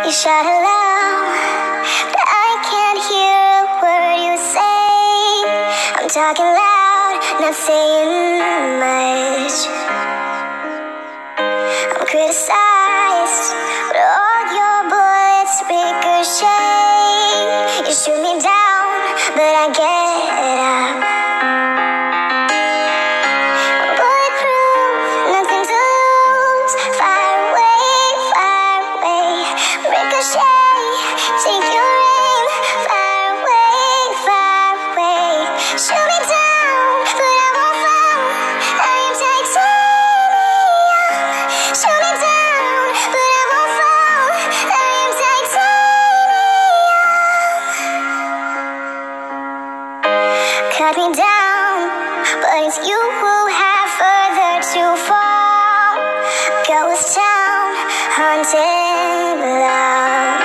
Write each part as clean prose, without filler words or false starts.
You shout aloud, but I can't hear a word you say. I'm talking loud, not saying much. I'm criticized, but all your bullets ricochet. You shoot me down, but I get up. Bulletproof, nothing to lose. Fire away, ricochet. Take your aim, fire away. Shoot me down, but I won't fall. I am titanium. Shoot me down, but I won't fall. I am titanium. Cut me down, but it's you who have further to fall. Ghost town, haunted love.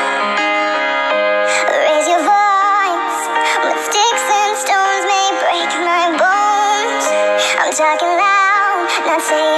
Raise your voice, but sticks and stones may break my bones. I'm talking loud, not saying